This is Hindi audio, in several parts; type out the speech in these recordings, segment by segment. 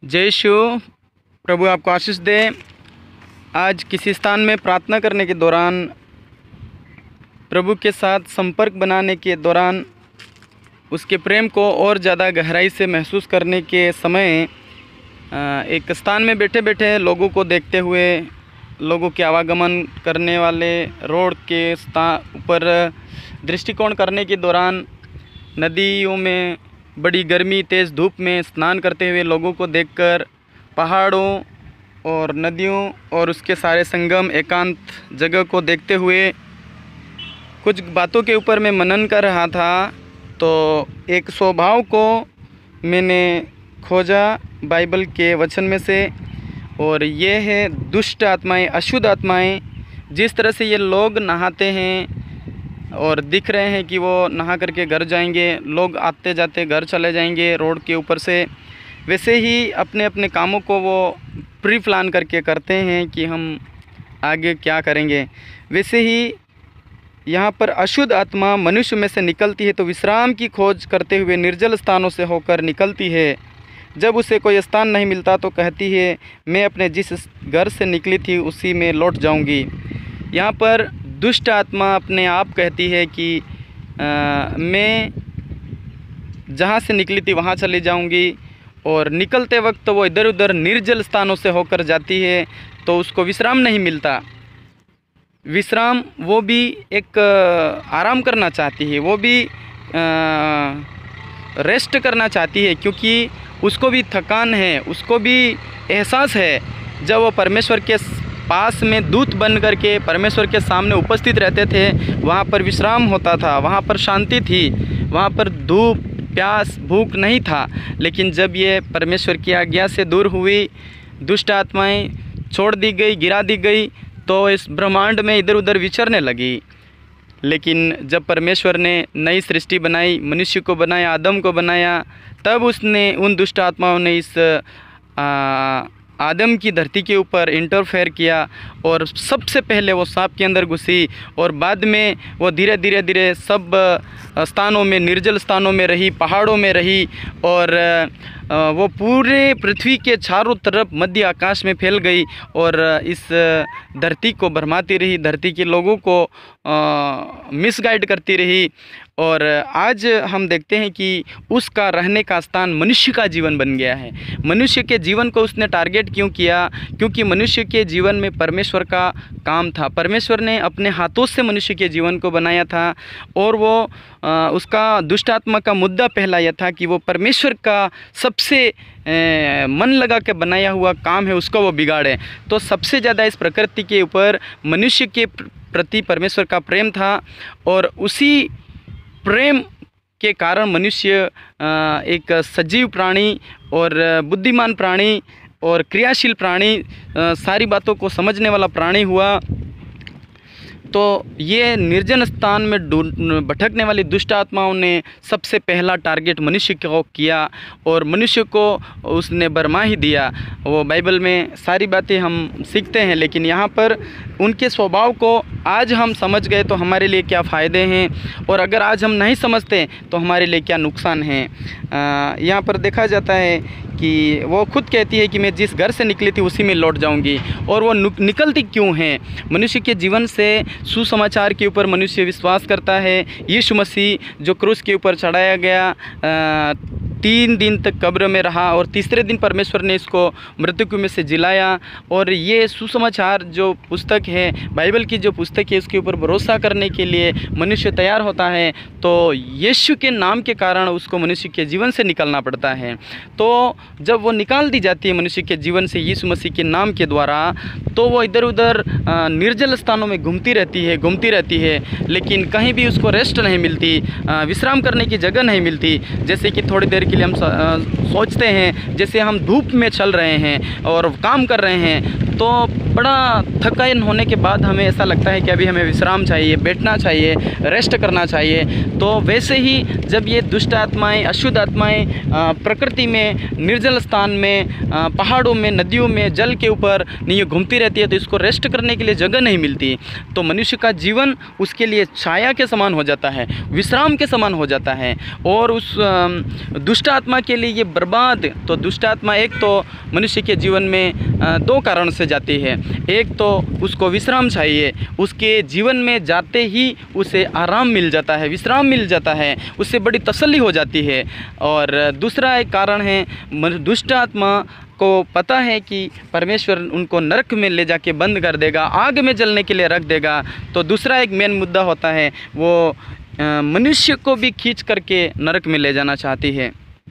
जय शिव। प्रभु आपको आशीष दे। आज किसी स्थान में प्रार्थना करने के दौरान, प्रभु के साथ संपर्क बनाने के दौरान, उसके प्रेम को और ज़्यादा गहराई से महसूस करने के समय एक स्थान में बैठे बैठे लोगों को देखते हुए, लोगों के आवागमन करने वाले रोड के ऊपर दृष्टिकोण करने के दौरान, नदियों में बड़ी गर्मी तेज़ धूप में स्नान करते हुए लोगों को देखकर, पहाड़ों और नदियों और उसके सारे संगम एकांत जगह को देखते हुए कुछ बातों के ऊपर मैं मनन कर रहा था। तो एक स्वभाव को मैंने खोजा बाइबल के वचन में से, और ये है दुष्ट आत्माएं, अशुद्ध आत्माएं। जिस तरह से ये लोग नहाते हैं और दिख रहे हैं कि वो नहा करके घर जाएंगे, लोग आते जाते घर चले जाएंगे रोड के ऊपर से, वैसे ही अपने अपने कामों को वो प्री प्लान करके करते हैं कि हम आगे क्या करेंगे। वैसे ही यहाँ पर अशुद्ध आत्मा मनुष्य में से निकलती है तो विश्राम की खोज करते हुए निर्जल स्थानों से होकर निकलती है। जब उसे कोई स्थान नहीं मिलता तो कहती है, मैं अपने जिस घर से निकली थी उसी में लौट जाऊंगी। यहाँ पर दुष्ट आत्मा अपने आप कहती है कि मैं जहाँ से निकली थी वहाँ चली जाऊंगी, और निकलते वक्त वो इधर उधर निर्जल स्थानों से होकर जाती है तो उसको विश्राम नहीं मिलता। विश्राम, वो भी एक आराम करना चाहती है, वो भी रेस्ट करना चाहती है, क्योंकि उसको भी थकान है, उसको भी एहसास है। जब वो परमेश्वर के पास में दूत बन करके परमेश्वर के सामने उपस्थित रहते थे, वहाँ पर विश्राम होता था, वहाँ पर शांति थी, वहाँ पर धूप प्यास भूख नहीं था। लेकिन जब ये परमेश्वर की आज्ञा से दूर हुई, दुष्ट आत्माएं छोड़ दी गई, गिरा दी गई, तो इस ब्रह्मांड में इधर उधर विचरने लगी। लेकिन जब परमेश्वर ने नई सृष्टि बनाई, मनुष्य को बनाया, आदम को बनाया, तब उसने उन दुष्ट आत्माओं ने इस आदम की धरती के ऊपर इंटरफेयर किया, और सबसे पहले वो सांप के अंदर घुसी, और बाद में वो धीरे धीरे सब स्थानों में, निर्जल स्थानों में रही, पहाड़ों में रही, और वो पूरे पृथ्वी के चारों तरफ मध्य आकाश में फैल गई और इस धरती को भरमाती रही, धरती के लोगों को मिसगाइड करती रही। और आज हम देखते हैं कि उसका रहने का स्थान मनुष्य का जीवन बन गया है। मनुष्य के जीवन को उसने टारगेट क्यों किया? क्योंकि मनुष्य के जीवन में परमेश्वर का काम था। परमेश्वर ने अपने हाथों से मनुष्य के जीवन को बनाया था, और वो उसका दुष्ट आत्मा का मुद्दा पहला यह था कि वो परमेश्वर का सबसे मन लगा के बनाया हुआ काम है उसको वो बिगाड़े। तो सबसे ज़्यादा इस प्रकृति के ऊपर मनुष्य के प्रति परमेश्वर का प्रेम था, और उसी प्रेम के कारण मनुष्य एक सजीव प्राणी और बुद्धिमान प्राणी और क्रियाशील प्राणी, सारी बातों को समझने वाला प्राणी हुआ। तो ये निर्जन स्थान में भटकने वाली दुष्ट आत्माओं ने सबसे पहला टारगेट मनुष्य को किया, और मनुष्य को उसने बरमा ही दिया। वो बाइबल में सारी बातें हम सीखते हैं, लेकिन यहाँ पर उनके स्वभाव को आज हम समझ गए तो हमारे लिए क्या फ़ायदे हैं, और अगर आज हम नहीं समझते तो हमारे लिए क्या नुकसान है। यहाँ पर देखा जाता है कि वो खुद कहती है कि मैं जिस घर से निकली थी उसी में लौट जाऊंगी। और वो निकलती क्यों है? मनुष्य के जीवन से सुसमाचार के ऊपर मनुष्य विश्वास करता है। यीशु मसीह जो क्रूस के ऊपर चढ़ाया गया, 3 दिन तक कब्र में रहा, और तीसरे दिन परमेश्वर ने इसको मृत्यु में से जिलाया। और ये सुसमाचार जो पुस्तक है, बाइबल की जो पुस्तक है, उसके ऊपर भरोसा करने के लिए मनुष्य तैयार होता है, तो यीशु के नाम के कारण उसको मनुष्य के जीवन से निकलना पड़ता है। तो जब वो निकाल दी जाती है मनुष्य के जीवन से यीशु मसीह के नाम के द्वारा, तो वो इधर उधर निर्जल स्थानों में घूमती रहती है, लेकिन कहीं भी उसको रेस्ट नहीं मिलती, विश्राम करने की जगह नहीं मिलती। जैसे कि थोड़ी देर के लिए हम सोचते हैं, जैसे हम धूप में चल रहे हैं और काम कर रहे हैं, तो बड़ा थकान होने के बाद हमें ऐसा लगता है कि अभी हमें विश्राम चाहिए, बैठना चाहिए, रेस्ट करना चाहिए। तो वैसे ही जब ये दुष्ट आत्माएँ, अशुद्ध आत्माएँ प्रकृति में, निर्जल स्थान में, पहाड़ों में, नदियों में, जल के ऊपर नहीं घूमती रहती है, तो इसको रेस्ट करने के लिए जगह नहीं मिलती। तो मनुष्य का जीवन उसके लिए छाया के समान हो जाता है, विश्राम के समान हो जाता है। और उस दुष्ट आत्मा के लिए ये बर्बाद। तो दुष्ट आत्मा एक तो मनुष्य के जीवन में दो कारण से जाती है। एक तो उसको विश्राम चाहिए, उसके जीवन में जाते ही उसे आराम मिल जाता है, विश्राम मिल जाता है, उससे बड़ी तसल्ली हो जाती है। और दूसरा एक कारण है, दुष्ट आत्मा को पता है कि परमेश्वर उनको नरक में ले जाके बंद कर देगा, आग में जलने के लिए रख देगा। तो दूसरा एक मेन मुद्दा होता है, वो मनुष्य को भी खींच करके नरक में ले जाना चाहती है।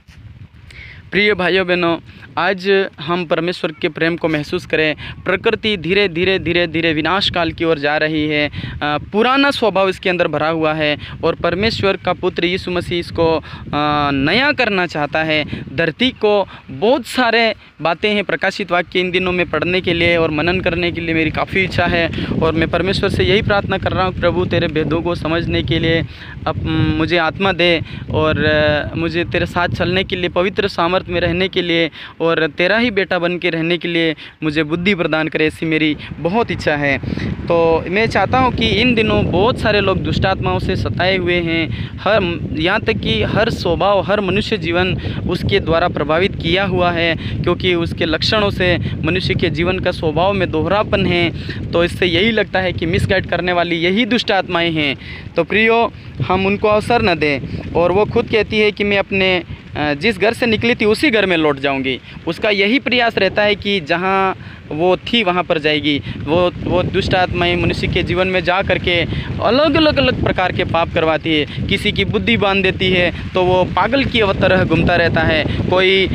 प्रिय भाइयों बहनों, आज हम परमेश्वर के प्रेम को महसूस करें। प्रकृति धीरे धीरे धीरे धीरे विनाश काल की ओर जा रही है। पुराना स्वभाव इसके अंदर भरा हुआ है और परमेश्वर का पुत्र यीशु मसीह इसको नया करना चाहता है। धरती को बहुत सारे बातें हैं प्रकाशित वाक्य इन दिनों में पढ़ने के लिए और मनन करने के लिए मेरी काफ़ी इच्छा है। और मैं परमेश्वर से यही प्रार्थना कर रहा हूँ, प्रभु तेरे भेदों को समझने के लिए अब मुझे आत्मा दे और मुझे तेरे साथ चलने के लिए, पवित्र सामर्थ में रहने के लिए और तेरा ही बेटा बन के रहने के लिए मुझे बुद्धि प्रदान करे, ऐसी मेरी बहुत इच्छा है। तो मैं चाहता हूँ कि इन दिनों बहुत सारे लोग दुष्ट आत्माओं से सताए हुए हैं। यहाँ तक कि हर स्वभाव, हर मनुष्य जीवन उसके द्वारा प्रभावित किया हुआ है, क्योंकि उसके लक्षणों से मनुष्य के जीवन का स्वभाव में दोहरापन है। तो इससे यही लगता है कि मिसगाइड करने वाली यही दुष्ट आत्माएँ हैं। तो प्रियो, हम उनको अवसर न दें। और वो खुद कहती है कि मैं अपने जिस घर से निकली थी उसी घर में लौट जाऊंगी। उसका यही प्रयास रहता है कि जहाँ वो थी वहाँ पर जाएगी। वो दुष्ट आत्माएँ मनुष्य के जीवन में जा करके अलग अलग प्रकार के पाप करवाती है। किसी की बुद्धि बांध देती है तो वो पागल की तरह घूमता रहता है। कोई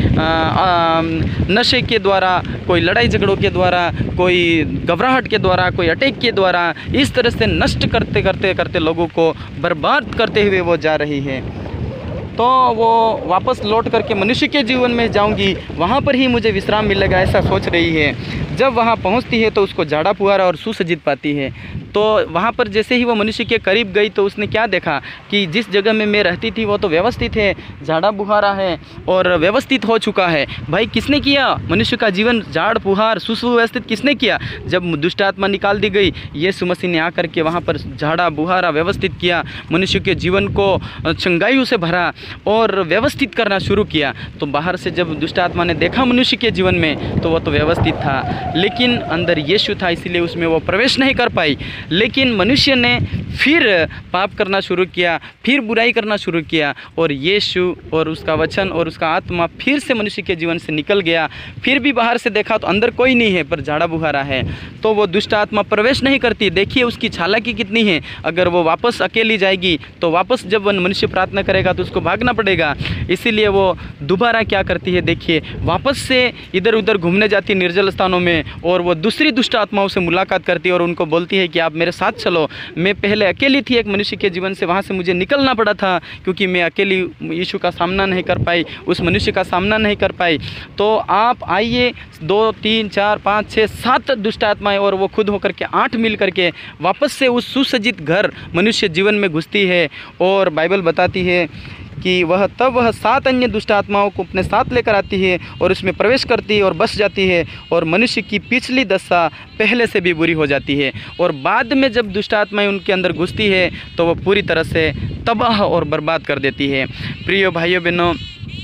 नशे के द्वारा, कोई लड़ाई झगड़ों के द्वारा, कोई घबराहट के द्वारा, कोई अटैक के द्वारा, इस तरह से नष्ट करते करते करते लोगों को बर्बाद करते हुए वो जा रही है। तो वो वापस लौट करके मनुष्य के जीवन में जाऊंगी, वहाँ पर ही मुझे विश्राम मिलेगा, ऐसा सोच रही है। जब वहाँ पहुँचती है तो उसको झाड़ा पुआरा और सुसज्जित पाती है। तो वहाँ पर जैसे ही वो मनुष्य के करीब गई तो उसने क्या देखा कि जिस जगह में मैं रहती थी वो तो व्यवस्थित है, झाड़ा बुहारा है और व्यवस्थित हो चुका है। भाई किसने किया? मनुष्य का जीवन झाड़ पुहार सुव्यवस्थित किसने किया? जब दुष्ट आत्मा निकाल दी गई, यीशु मसीह ने आकर के वहाँ पर झाड़ा बुहारा व्यवस्थित किया, मनुष्य के जीवन को चंगाई से भरा और व्यवस्थित करना शुरू किया। तो बाहर से जब दुष्ट आत्मा ने देखा मनुष्य के जीवन में तो वो तो व्यवस्थित था, लेकिन अंदर यीशु था, इसीलिए उसमें वो प्रवेश नहीं कर पाई। लेकिन मनुष्य ने फिर पाप करना शुरू किया, फिर बुराई करना शुरू किया और यीशु और उसका वचन और उसका आत्मा फिर से मनुष्य के जीवन से निकल गया। फिर भी बाहर से देखा तो अंदर कोई नहीं है, पर झाड़ा बुहारा है। तो वो दुष्ट आत्मा प्रवेश नहीं करती। देखिए उसकी चालाकी कितनी है। अगर वो वापस अकेली जाएगी तो वापस जब वो मनुष्य प्रार्थना करेगा तो उसको भागना पड़ेगा। इसीलिए वो दोबारा क्या करती है, देखिए वापस से इधर उधर घूमने जाती निर्जल स्थानों में और वो दूसरी दुष्ट आत्माओं से मुलाकात करती है और उनको बोलती है कि आप मेरे साथ चलो। मैं पहले अकेली थी एक मनुष्य के जीवन से, वहाँ से मुझे निकलना पड़ा था क्योंकि मैं अकेली यीशु का सामना नहीं कर पाई, उस मनुष्य का सामना नहीं कर पाई। तो आप आइए, 2 3 4 5 6 7 दुष्ट आत्माएं और वो खुद होकर के 8 मिल करके वापस से उस सुसज्जित घर मनुष्य जीवन में घुसती है। और बाइबल बताती है कि वह 7 अन्य दुष्ट आत्माओं को अपने साथ लेकर आती है और उसमें प्रवेश करती है और बस जाती है और मनुष्य की पिछली दशा पहले से भी बुरी हो जाती है। और बाद में जब दुष्ट आत्माएं उनके अंदर घुसती है तो वह पूरी तरह से तबाह और बर्बाद कर देती है। प्रिय भाइयों बहनों,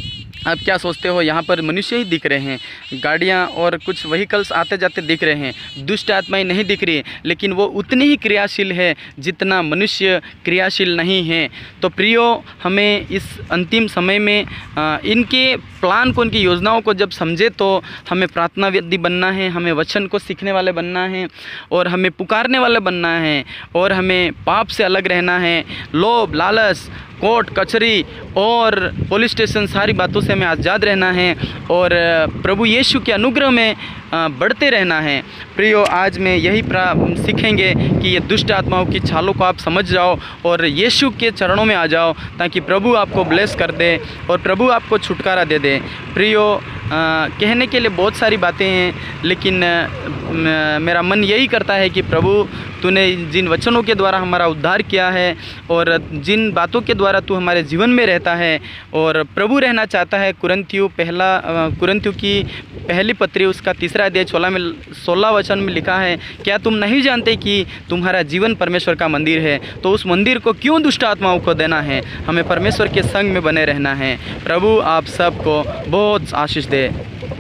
आप क्या सोचते हो? यहाँ पर मनुष्य ही दिख रहे हैं, गाड़ियाँ और कुछ व्हीकल्स आते जाते दिख रहे हैं, दुष्ट आत्माएं नहीं दिख रही, लेकिन वो उतनी ही क्रियाशील है जितना मनुष्य क्रियाशील नहीं है। तो प्रियो, हमें इस अंतिम समय में इनके प्लान को, इनकी योजनाओं को जब समझे तो हमें प्रार्थनाविधि बनना है, हमें वचन को सीखने वाले बनना है और हमें पुकारने वाले बनना है और हमें पाप से अलग रहना है। लोभ, लालच, कोर्ट कचहरी और पुलिस स्टेशन, सारी बातों से हमें आज़ाद रहना है और प्रभु यीशु के अनुग्रह में बढ़ते रहना है। प्रियो, आज में यही सीखेंगे कि ये दुष्ट आत्माओं की छालों को आप समझ जाओ और यीशु के चरणों में आ जाओ ताकि प्रभु आपको ब्लेस कर दे और प्रभु आपको छुटकारा दे दे। प्रियो, कहने के लिए बहुत सारी बातें हैं, लेकिन मेरा मन यही करता है कि प्रभु तूने जिन वचनों के द्वारा हमारा उद्धार किया है और जिन बातों के द्वारा तू हमारे जीवन में रहता है और प्रभु रहना चाहता है। कुरिन्थियों की पहली पत्री उसका 3 अध्याय 16 वचन में लिखा है, क्या तुम नहीं जानते कि तुम्हारा जीवन परमेश्वर का मंदिर है, तो उस मंदिर को क्यों दुष्ट आत्माओं को देना है। हमें परमेश्वर के संग में बने रहना है। प्रभु आप सबको बहुत आशीष दे।